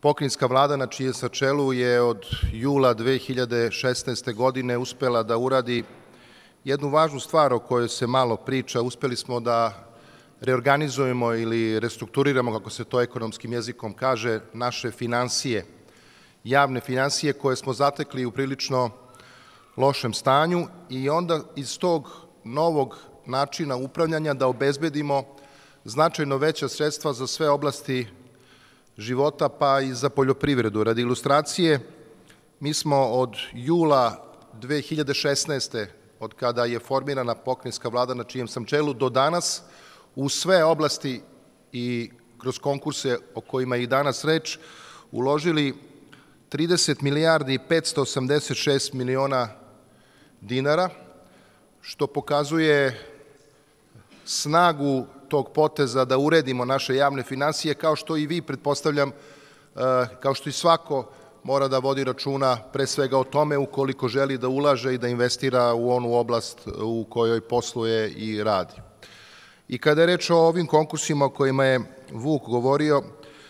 Pokrajinska vlada na čijem sam čelu je od jula 2016. godine uspela da uradi jednu važnu stvar o kojoj se malo priča. Uspeli smo da reorganizujemo ili restrukturiramo, kako se to ekonomskim jezikom kaže, naše finansije, javne finansije koje smo zatekli u prilično lošem stanju i onda iz tog novog načina upravljanja da obezbedimo značajno veća sredstva za sve oblasti života, pa i za poljoprivredu. Radi ilustracije, mi smo od jula 2016. od kada je formirana pokrajinska vlada na čijem sam čelu do danas, u sve oblasti i kroz konkurse o kojima je i danas reč, uložili 30 milijardi i 586 miliona dinara, što pokazuje snagu tog poteza da uredimo naše javne finansije, kao što i vi, pretpostavljam, kao što i svako mora da vodi računa pre svega o tome ukoliko želi da ulaže i da investira u onu oblast u kojoj posluje i radi. I kada je reč o ovim konkursima o kojima je Vuk govorio,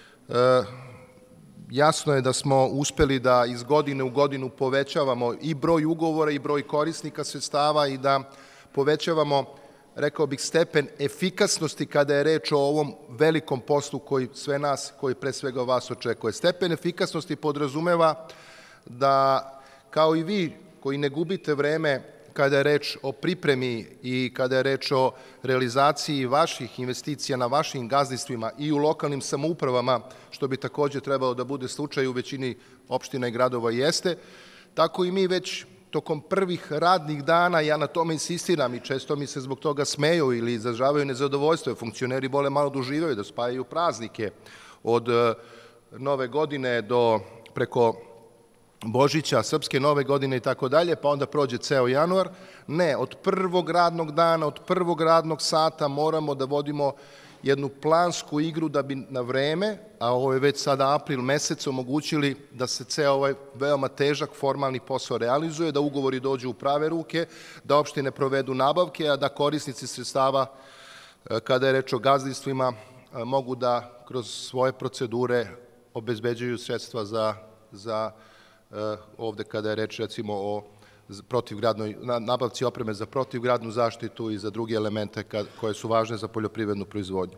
jasno je da smo uspeli da iz godine u godinu povećavamo i broj ugovora i broj korisnika sredstava i da povećavamo, rekao bih, stepen efikasnosti kada je reč o ovom velikom poslu koji sve nas, koji pre svega vas očekuje. Stepen efikasnosti podrazumeva da, kao i vi koji ne gubite vreme kada je reč o pripremi i kada je reč o realizaciji vaših investicija na vašim gazdinstvima i u lokalnim samoupravama, što bi takođe trebalo da bude slučaj u većini opština i gradova jeste, tako i mi već tokom prvih radnih dana, ja na tome insistiram i često mi se zbog toga smeju ili izražavaju nezadovoljstvo, funkcioneri vole malo da uživaju, da spajaju praznike od Nove godine do preko Božića, Srpske Nove godine i tako dalje, pa onda prođe ceo januar. Ne, od prvog radnog dana, od prvog radnog sata moramo da vodimo jednu plansku igru da bi na vreme, a ovo je već sada april mesec, omogućili da se ceo ovaj veoma težak formalni posao realizuje, da ugovori dođu u prave ruke, da opštine provedu nabavke, a da korisnici sredstava, kada je reč o gazdinstvima, mogu da kroz svoje procedure obezbeđuju sredstva za ovde kada je reč recimo o nabavci opreme za protivgradnu zaštitu i za druge elemente koje su važne za poljoprivrednu proizvodnju.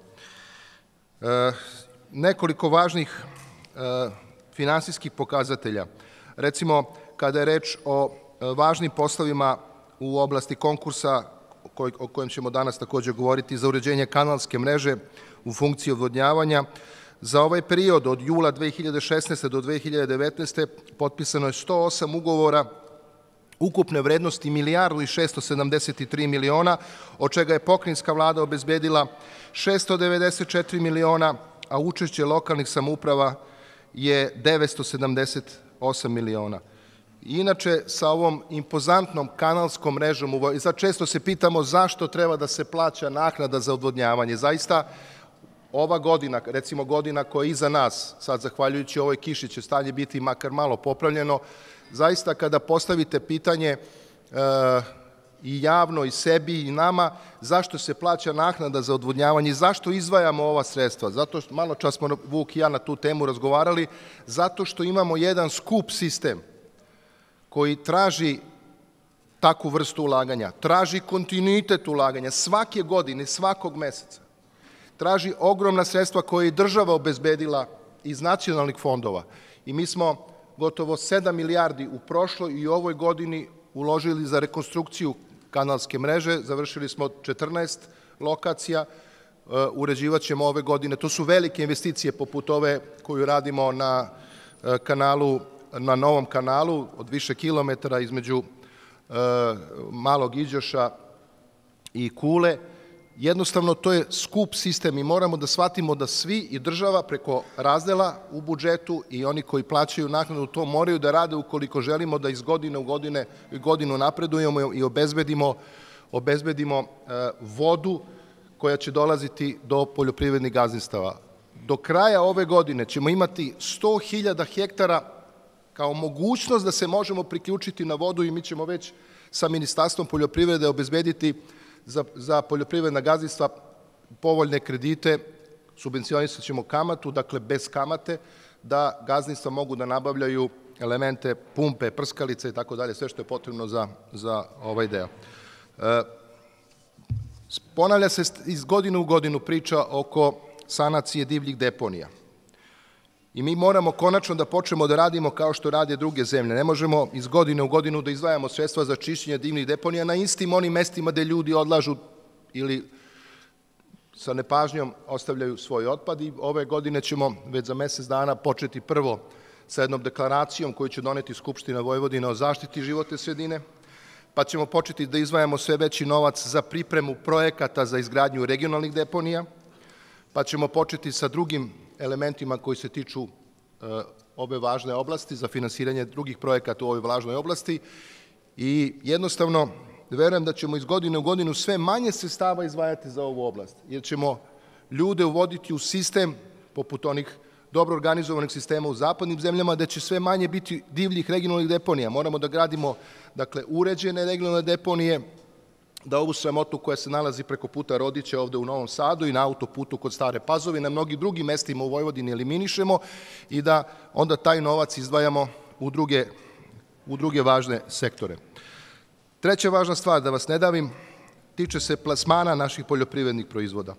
Nekoliko važnih finansijskih pokazatelja. Recimo, kada je reč o važnim poslovima u oblasti konkursa, o kojem ćemo danas takođe govoriti, za uređenje kanalske mreže u funkciji odvodnjavanja, za ovaj period od jula 2016. do 2019. potpisano je 108 ugovora ukupne vrednosti milijardu i 673 miliona, od čega je pokrajinska vlada obezbedila 694 miliona, a učešće lokalnih samouprava je 978 miliona. Inače, sa ovom impozantnom kanalskom mrežom, i sad često se pitamo zašto treba da se plaća naknada za odvodnjavanje. Zaista, ova godina, recimo godina koja je iza nas, sad zahvaljujući ovoj kiši će stanje biti makar malo popravljeno, zaista kada postavite pitanje i javno i sebi i nama zašto se plaća naknada za odvodnjavanje i zašto izdvajamo ova sredstva, zato što malo čas smo Vuk i ja na tu temu razgovarali, zato što imamo jedan skup sistem koji traži takvu vrstu ulaganja, traži kontinuitet ulaganja svake godine, svakog meseca. Traži ogromna sredstva koje je država obezbedila iz nacionalnih fondova i mi smo gotovo 7 milijardi u prošloj i ovoj godini uložili za rekonstrukciju kanalske mreže, završili smo 14 lokacija, uređivat ćemo ove godine, to su velike investicije poput ove koju radimo na kanalu, na novom kanalu od više kilometara između Malog Iđoša i Kule. Jednostavno, to je skup sistem i moramo da shvatimo da svi i država preko razdela u budžetu i oni koji plaćaju naknadu to moraju da rade ukoliko želimo da iz godine u godinu napredujemo i obezbedimo vodu koja će dolaziti do poljoprivrednih gazdinstava. Do kraja ove godine ćemo imati 100.000 hektara kao mogućnost da se možemo priključiti na vodu i mi ćemo već sa Ministarstvom poljoprivrede obezbediti za poljoprivredna gazdinstva povoljne kredite, subvencionisat ćemo kamatu, dakle bez kamate, da gazdinstva mogu da nabavljaju elemente, pumpe, prskalice i tako dalje, sve što je potrebno za ovaj deo. Ponavlja se iz godine u godinu priča oko sanacije divljih deponija. I mi moramo konačno da počnemo da radimo kao što rade druge zemlje. Ne možemo iz godine u godinu da izdvajamo sredstva za čišćenje divljih deponija na istim onim mestima gde ljudi odlažu ili sa nepažnjom ostavljaju svoj otpad i ove godine ćemo već za mesec dana početi prvo sa jednom deklaracijom koju će doneti Skupština Vojvodine o zaštiti životne sredine, pa ćemo početi da izdvajamo sve veći novac za pripremu projekata za izgradnju regionalnih deponija, pa ćemo početi sa drugim elementima koji se tiču ove važne oblasti, za finansiranje drugih projekata u ovoj važnoj oblasti i jednostavno verujem da ćemo iz godine u godinu sve manje sredstava izdvajati za ovu oblast, jer ćemo ljude uvoditi u sistem, poput onih dobro organizovanih sistema u zapadnim zemljama, da će sve manje biti divljih regionalnih deponija. Moramo da gradimo, uređene regionalne deponije, da ovu sramotu koja se nalazi preko puta Rodića ovde u Novom Sadu i na autoputu kod Stare Pazove, na mnogim drugim mestima u Vojvodini eliminišemo i da onda taj novac izdvajamo u druge važne sektore. Treća važna stvar, da vas ne davim, tiče se plasmana naših poljoprivrednih proizvoda.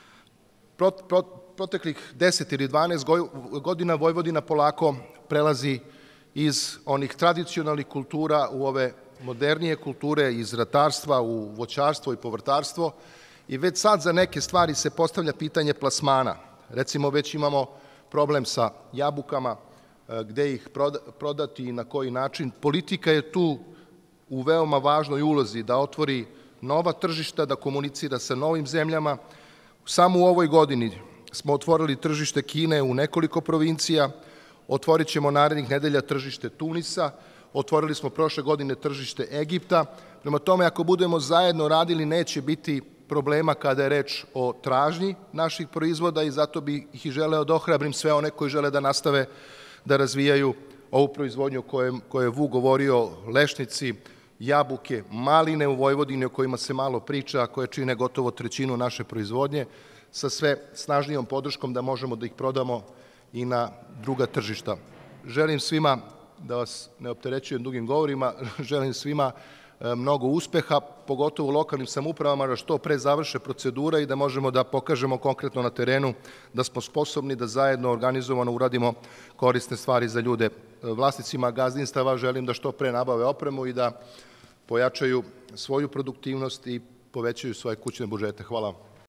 Proteklih 10 ili 12 godina Vojvodina polako prelazi iz onih tradicionalnih kultura u ove modernije kulture, iz ratarstva u voćarstvo i povrtarstvo i već sad za neke stvari se postavlja pitanje plasmana. Recimo, već imamo problem sa jabukama, gde ih prodati i na koji način. Politika je tu u veoma važnoj ulozi da otvori nova tržišta, da komunicira sa novim zemljama. Samo u ovoj godini smo otvorili tržište Kine u nekoliko provincija, otvorit ćemo narednih nedelja tržište Tunisa, otvorili smo prošle godine tržište Egipta. Prema tome, ako budemo zajedno radili, neće biti problema kada je reč o tražnji naših proizvoda i zato bih ih i želeo da ohrabrim sve one koji žele da nastave da razvijaju ovu proizvodnju o kojoj je Vuk govorio, lešnici, jabuke, maline u Vojvodini o kojima se malo priča, a koje čine gotovo trećinu naše proizvodnje, sa sve snažnijom podrškom da možemo da ih prodamo i na druga tržišta. Želim svima, da vas ne opterećujem dugim govorima, želim svima mnogo uspeha, pogotovo u lokalnim samoupravama, da što pre završe procedura i da možemo da pokažemo konkretno na terenu da smo sposobni da zajedno organizovano uradimo korisne stvari za ljude. Vlasnicima gazdinstava želim da što pre nabave opremu i da pojačaju svoju produktivnost i povećaju svoje kućne budžete. Hvala vam.